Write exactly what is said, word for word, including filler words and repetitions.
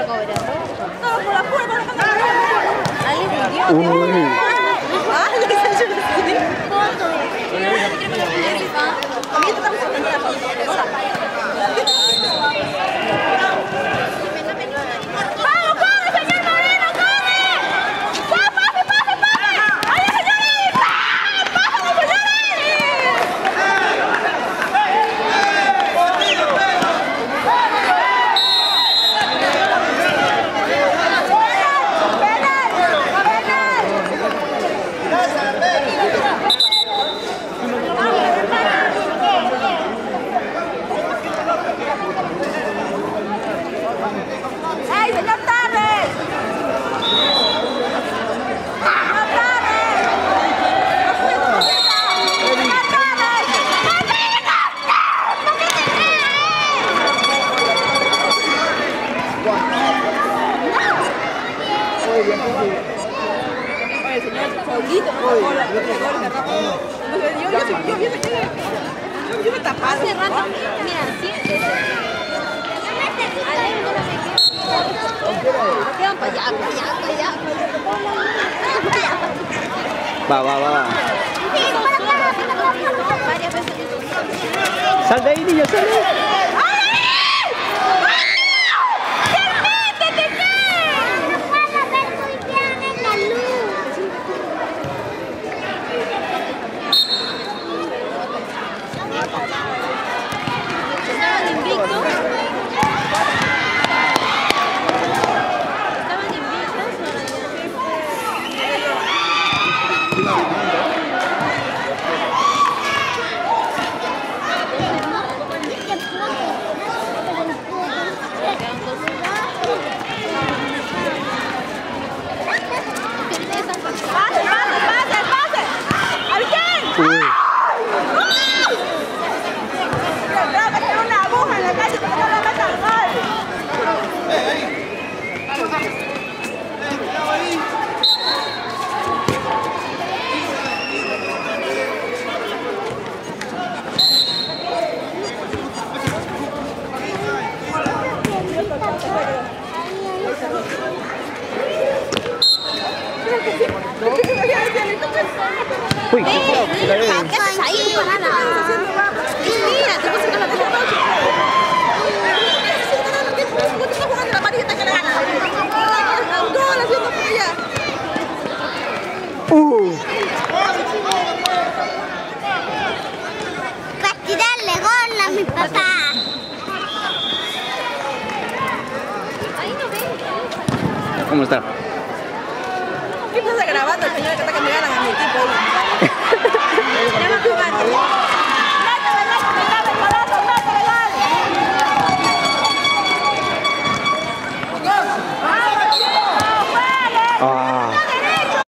Va, va, va. Sal de ahí, niño, sal de ahí. Uy, ¿qué haces ahí? Mira, te puse con la pelota. ¿Por qué estás jugando la marita que le gana? No, la haciendo por allá. Uh. Para tirarle gol a mi papá. Ahí no ven. ¿Cómo está? ¿Qué estás grabando, el señor que está que me gana?